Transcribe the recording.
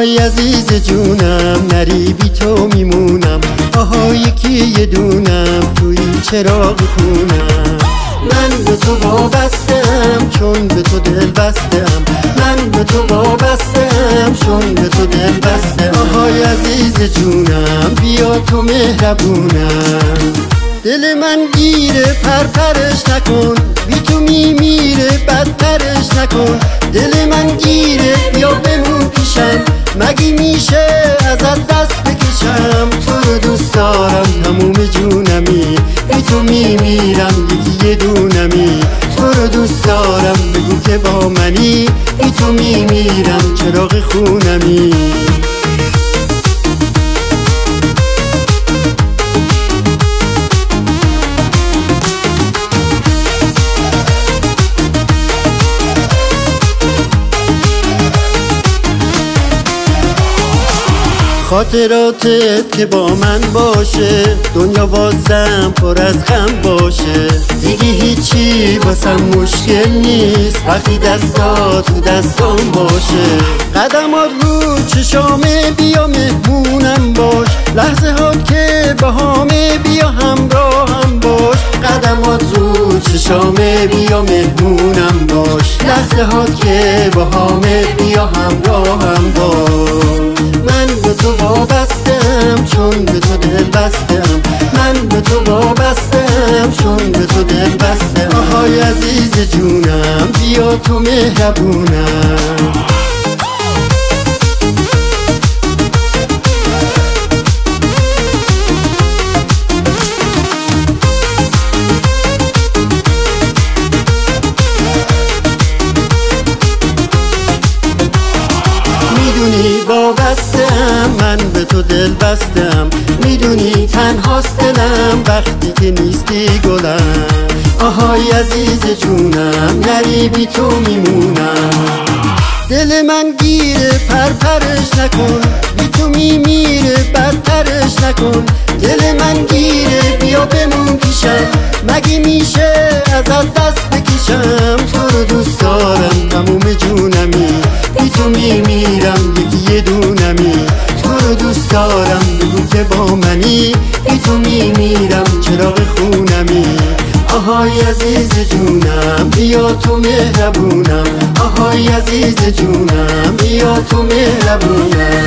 آهای عزیز جونم، نری بی تو میمونم. آها یکی یه دونم توی چراغ خونم. من به تو وابستم چون به تو دل بستم. من به تو وابستم چون به تو دل بستم. آهای عزیز جونم بیا تو مهربونم. دل من گیره پرپرش نکن، بی تو میمیره بدترش نکن. دل من گیره بیا بمون پیشم، مگه میشه ازت دست بکشم. تو رو دوست دارم تموم جونمی، بی تو میمیرم یکی یه دونمی. تو رو دوست دارم بگو که با منی، بی تو میمیرم چراغ خونمی. خاطراتت که با من باشه، دنیا واسم پر از غم باشه. دیگه هیچی واسم مشکل نیست وقتی دستات تو دستام باشه. قدمات رو چشامه بیا مهمونم باش، لحظه هات که باهامه بیا همراهم باش. قدمات رو چشامه بیا مهمونم باش، لحظه هات که باهامه بیا همراهم باش. من به تو وابستم چون به تو دل بستم. من به تو وابستم چون به تو دل بستم. آهای عزیز جونم بیا تو مهربونم. میدونی وابستم من به تو دل بستم. میدونی تنهاست دلم وقتی که نیستی گلم. آهای عزیز جونم نری بی تو میمونم. دل من گیره پرپرش نکن، بی تو میمیره بدترش نکن. دل من گیره بیا بمون پیشم، مگه میشه ازت دست بکشم. تو رو دوست دارم تموم جونمی، بی تو میمیرم یکی یه دونمی. تو رو دوست دارم بگو که با منی، بی تو میمیرم چراغ خونمی. آهای عزیز جونم بیا تو مهربونم. آهای عزیز جونم بیا تو مهربونم.